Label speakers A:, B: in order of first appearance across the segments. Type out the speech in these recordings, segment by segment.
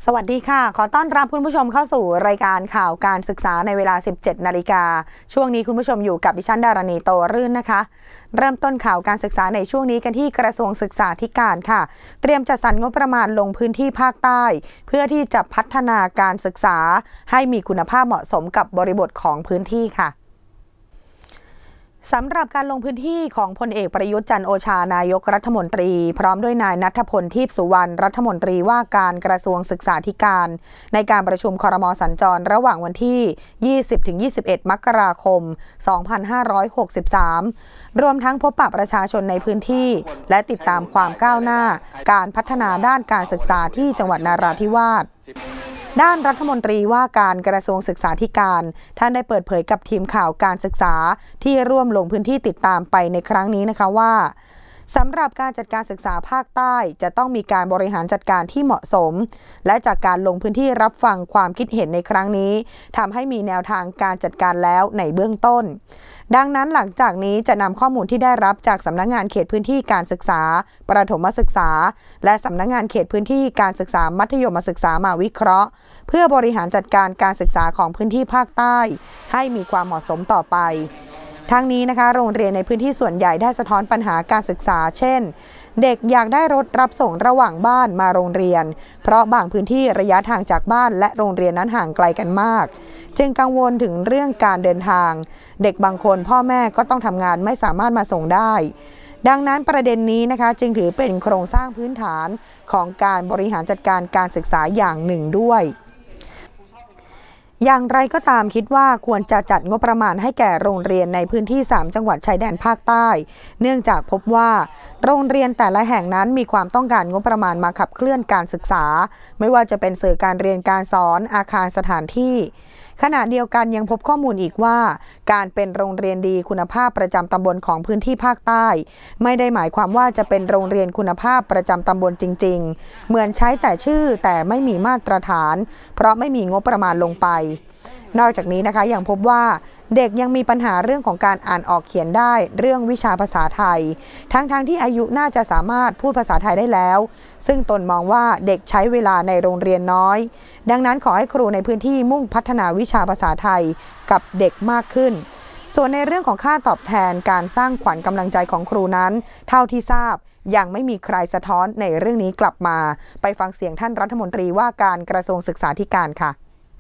A: สวัสดีค่ะขอต้อนรับคุณผู้ชมเข้าสู่รายการข่าวการศึกษาในเวลา 17 นาฬิกาช่วงนี้คุณผู้ชมอยู่กับดิฉันดารณีโตรื่นนะคะเริ่มต้นข่าวการศึกษาในช่วงนี้กันที่กระทรวงศึกษาธิการค่ะเตรียมจัดสรรงบประมาณลงพื้นที่ภาคใต้เพื่อที่จะพัฒนาการศึกษาให้มีคุณภาพเหมาะสมกับบริบทของพื้นที่ค่ะสำหรับการลงพื้นที่ของพลเอกประยุทธ์จันทร์โอชานายกรัฐมนตรีพร้อมด้วยนายณัฐพลทีพสุวรรณรัฐมนตรีว่าการกระทรวงศึกษาธิการในการประชุมครม.สัญจรระหว่างวันที่ 20-21 มกราคม 2563 รวมทั้งพบปะประชาชนในพื้นที่และติดตามความก้าวหน้าการพัฒนาด้านการศึกษาที่จังหวัดนราธิวาสด้านรัฐมนตรีว่าการกระทรวงศึกษาธิการท่านได้เปิดเผยกับทีมข่าวการศึกษาที่ร่วมลงพื้นที่ติดตามไปในครั้งนี้นะคะว่าสำหรับการจัดการศึกษาภาคใต้จะต้องมีการบริหารจัดการที่เหมาะสมและจากการลงพื้นที่รับฟังความคิดเห็นในครั้งนี้ทำให้มีแนวทางการจัดการแล้วในเบื้องต้นดังนั้นหลังจากนี้จะนำข้อมูลที่ได้รับจากสำนักงานเขตพื้นที่การศึกษาประถมศึกษาและสำนักงานเขตพื้นที่การศึกษามัธยมศึกษามาวิเคราะห์เพื่อบริหารจัดการการศึกษาของพื้นที่ภาคใต้ให้มีความเหมาะสมต่อไปทั้งนี้นะคะโรงเรียนในพื้นที่ส่วนใหญ่ได้สะท้อนปัญหาการศึกษาเช่นเด็กอยากได้รถรับส่งระหว่างบ้านมาโรงเรียนเพราะบางพื้นที่ระยะทางจากบ้านและโรงเรียนนั้นห่างไกลกันมากจึงกังวลถึงเรื่องการเดินทางเด็กบางคนพ่อแม่ก็ต้องทำงานไม่สามารถมาส่งได้ดังนั้นประเด็นนี้นะคะจึงถือเป็นโครงสร้างพื้นฐานของการบริหารจัดการการศึกษาอย่างหนึ่งด้วยอย่างไรก็ตามคิดว่าควรจะจัดงบประมาณให้แก่โรงเรียนในพื้นที่3จังหวัดชายแดนภาคใต้เนื่องจากพบว่าโรงเรียนแต่ละแห่งนั้นมีความต้องการงบประมาณมาขับเคลื่อนการศึกษาไม่ว่าจะเป็นสื่อการเรียนการสอนอาคารสถานที่ขณะเดียวกันยังพบข้อมูลอีกว่าการเป็นโรงเรียนดีคุณภาพประจำตำบลของพื้นที่ภาคใต้ไม่ได้หมายความว่าจะเป็นโรงเรียนคุณภาพประจำตำบลจริงๆเหมือนใช้แต่ชื่อแต่ไม่มีมาตรฐานเพราะไม่มีงบประมาณลงไปนอกจากนี้นะคะยังพบว่าเด็กยังมีปัญหาเรื่องของการอ่านออกเขียนได้เรื่องวิชาภาษาไทยทั้งที่อายุน่าจะสามารถพูดภาษาไทยได้แล้วซึ่งตนมองว่าเด็กใช้เวลาในโรงเรียนน้อยดังนั้นขอให้ครูในพื้นที่มุ่งพัฒนาวิชาภาษาไทยกับเด็กมากขึ้นส่วนในเรื่องของค่าตอบแทนการสร้างขวัญกำลังใจของครูนั้นเท่าที่ทราบยังไม่มีใครสะท้อนในเรื่องนี้กลับมาไปฟังเสียงท่านรัฐมนตรีว่าการกระทรวงศึกษาธิการค่ะ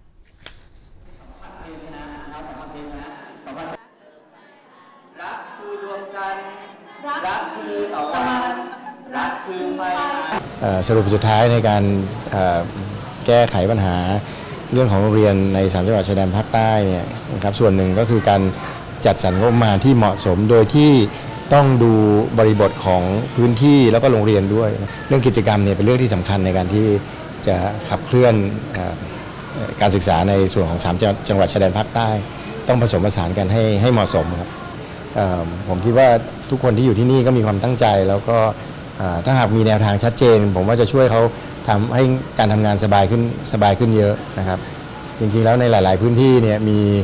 B: รักคือรวมกันรักคือต่อกันรักคือไม่
C: สรุปสุดท้ายในการแก้ไขปัญหาเรื่องของโรงเรียนใน3จังหวัดชายแดนภาคใต้เนี่ยนะครับส่วนหนึ่งก็คือการจัดสรรงบประมาณที่เหมาะสมโดยที่ต้องดูบริบทของพื้นที่แล้วก็โรงเรียนด้วยเรื่องกิจกรรมเนี่ยเป็นเรื่องที่สำคัญในการที่จะขับเคลื่อนการศึกษาในส่วนของ3จังหวัดชายแดนภาคใต้ต้องผสมผสานกันให้เหมาะสมครับผมคิดว่าทุกคนที่อยู่ที่นี่ก็มีความตั้งใจแล้วก็ถ้าหากมีแนวทางชัดเจนผมว่าจะช่วยเขาทำให้การทำงานสบายขึ้นเยอะนะครับจริงๆแล้วในหลายๆพื้นที่เนี่ย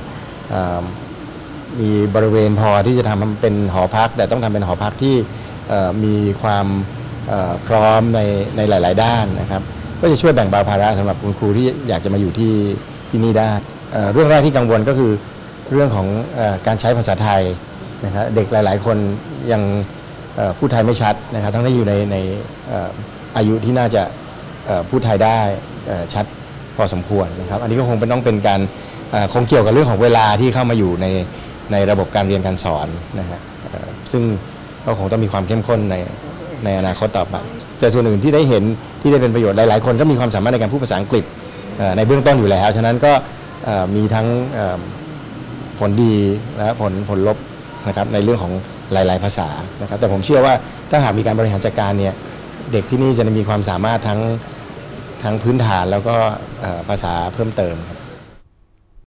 C: มีบริเวณพอที่จะทำเป็นหอพักแต่ต้องทำเป็นหอพักที่มีความพร้อมในหลายๆด้านนะครับก็จะช่วยแบ่งเบาภาระสำหรับคุณครูที่อยากจะมาอยู่ที่นี่ได้เรื่องแรกที่กังวลก็คือเรื่องของการใช้ภาษาไทยนะครับเด็กหลายๆคนยังพูดไทยไม่ชัดนะครับทั้งที่อยู่ในอายุที่น่าจะพูดไทยได้ชัดพอสมควรนะครับอันนี้ก็คงต้องเป็นการคงเกี่ยวกับเรื่องของเวลาที่เข้ามาอยู่ในระบบการเรียนการสอนนะฮะซึ่งก็คงต้องมีความเข้มข้นในอนาคตต่อไปแต่ส่วนอื่นที่ได้เห็นที่ได้เป็นประโยชน์หลายๆคนก็มีความสามารถในการพูดภาษาอังกฤษในเบื้องต้นอยู่แล้วฉะนั้นก็มีทั้งผลดีและผลลบนะครับในเรื่องของหลายๆภาษานะครับแต่ผมเชื่อว่าถ้าหากมีการบริหารจัดการเนี่ยเด็กที่นี่จะมีความสามารถทั้งพื้นฐานแล้วก็ภาษาเพิ่มเติม